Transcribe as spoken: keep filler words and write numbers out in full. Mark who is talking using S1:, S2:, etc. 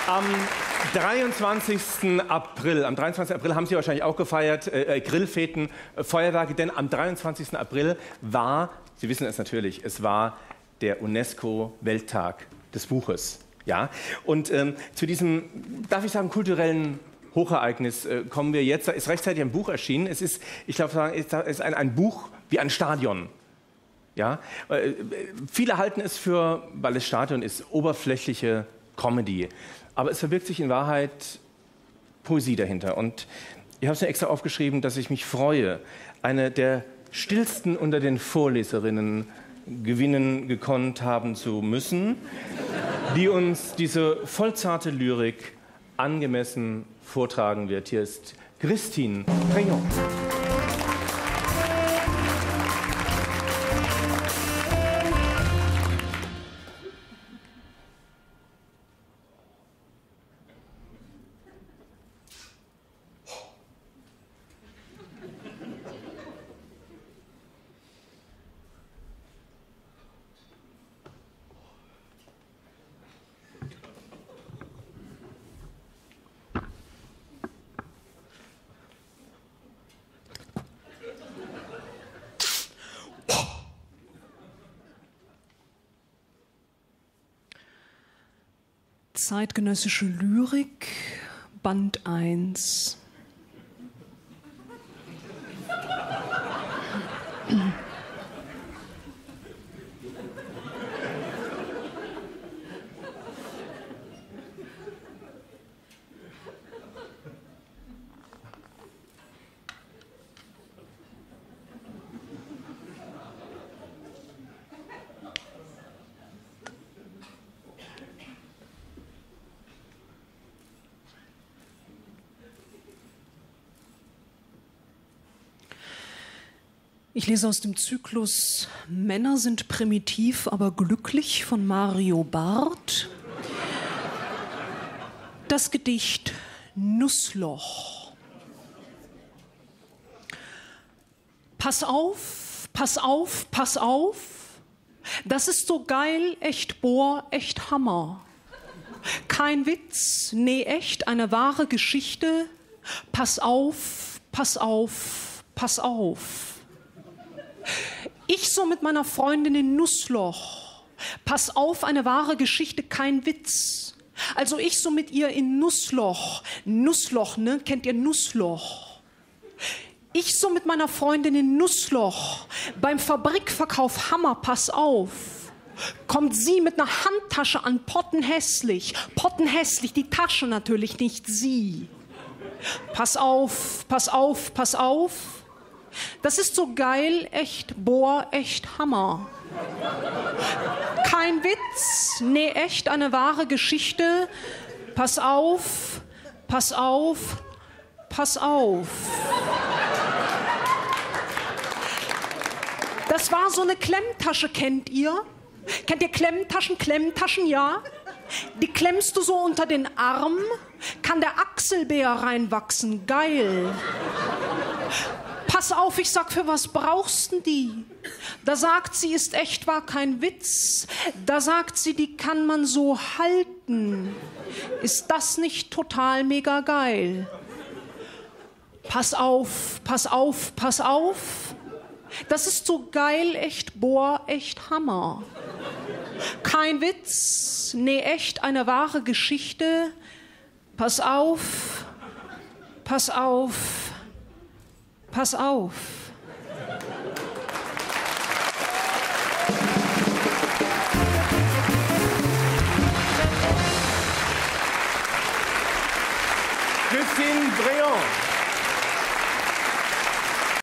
S1: Am dreiundzwanzigsten April, am dreiundzwanzigsten April haben Sie wahrscheinlich auch gefeiert, äh, Grillfeten, äh, Feuerwerke, denn am dreiundzwanzigsten April war, Sie wissen es natürlich, es war der UNESCO-Welttag des Buches. Ja? Und ähm, zu diesem, darf ich sagen, kulturellen Hochereignis äh, kommen wir jetzt. Da ist rechtzeitig ein Buch erschienen. Es ist, ich glaube, es ist ein, ein Buch wie ein Stadion. Ja? Äh, viele halten es für, weil es Stadion ist, oberflächliche Comedy. Aber es verbirgt sich in Wahrheit Poesie dahinter. Und ich habe es mir extra aufgeschrieben, dass ich mich freue, eine der stillsten unter den Vorleserinnen gewinnen gekonnt haben zu müssen, die uns diese vollzarte Lyrik angemessen vortragen wird. Hier ist Christine Preyon.
S2: Zeitgenössische Lyrik, Band eins. Ich lese aus dem Zyklus Männer sind primitiv, aber glücklich von Mario Barth. Das Gedicht Nussloch. Pass auf, pass auf, pass auf. Das ist so geil, echt Bohr, echt Hammer. Kein Witz, nee, echt, eine wahre Geschichte. Pass auf, pass auf, pass auf. Ich so mit meiner Freundin in Nussloch. Pass auf, eine wahre Geschichte, kein Witz. Also ich so mit ihr in Nussloch. Nussloch, ne? Kennt ihr Nussloch? Ich so mit meiner Freundin in Nussloch. Beim Fabrikverkauf Hammer, pass auf. Kommt sie mit einer Handtasche an, pottenhässlich. Pottenhässlich, die Tasche natürlich, nicht sie. Pass auf, pass auf, pass auf. Das ist so geil, echt Bohr, echt Hammer. Kein Witz, nee, echt eine wahre Geschichte. Pass auf, pass auf, pass auf. Das war so eine Klemmtasche, kennt ihr? Kennt ihr Klemmtaschen, Klemmtaschen, ja? Die klemmst du so unter den Arm, kann der Achselbär reinwachsen, geil. Pass auf, ich sag, für was brauchst denn die? Da sagt sie, ist echt, war kein Witz. Da sagt sie, die kann man so halten. Ist das nicht total mega geil? Pass auf, pass auf, pass auf. Das ist so geil, echt Bohr, echt Hammer. Kein Witz, nee, echt eine wahre Geschichte. Pass auf, pass auf. Pass auf.
S1: Christine Preyon.